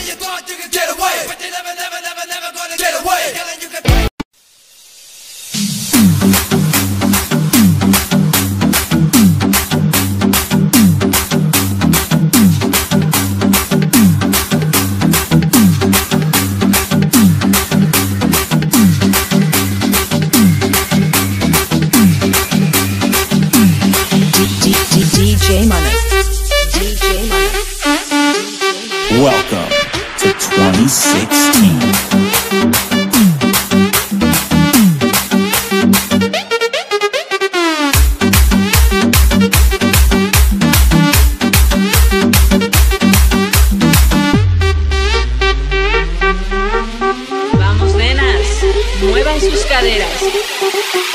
you thought you could get away, but you never, never, never, never gonna get away. Telling you could. DJ Money. DJ Money. Welcome to 2016. Vamos, nenas, muevan sus caderas.